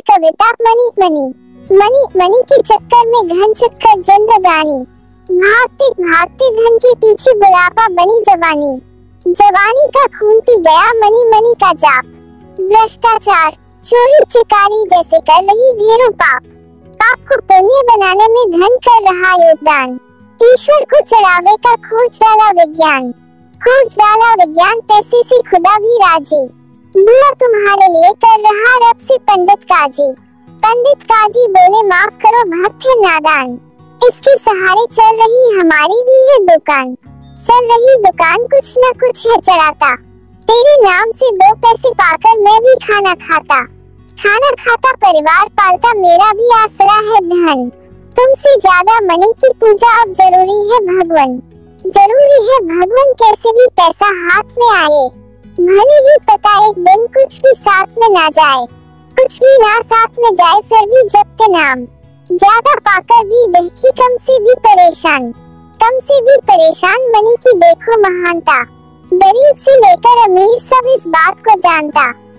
कविता money money money money के चक्कर में घन चक्कर जिंदगानी, भागते भागते धन के पीछे बुढ़ापा बनी जवानी, जवानी का खून पी गया मनी मनी का जाप, भ्रष्टाचार चोरी चिकारी जैसे कर रही ढेरों पाप, पाप को पुण्य बनाने में धन कर रहा योगदान, ईश्वर को चढ़ावे का खोज डाला विज्ञान, खोज डाला विज्ञान पैसे से खुदा भी राजी, बुआ तुम्हारे लिए कर रहा रब से पंडित काजी, पंडित काजी बोले माफ करो भक्त है नादान, इसके सहारे चल रही हमारी भी है दुकान, चल रही दुकान कुछ न कुछ है चढ़ाता, तेरे नाम से 2 पैसे पाकर मैं भी खाना खाता, खाना खाता परिवार पालता मेरा भी आसरा है धन, तुमसे ज्यादा मनी की पूजा अब जरूरी है भगवान, जरूरी है भगवान कैसे भी पैसा हाथ में आए, भले ही पता एक दिन कुछ भी साथ में ना जाए, कुछ भी ना साथ में जाए फिर भी जपते नाम, ज्यादा पाकर भी देखी कम से भी परेशान, कम से भी परेशान मनी की देखो महानता, गरीब से लेकर अमीर सब इस बात को जानता।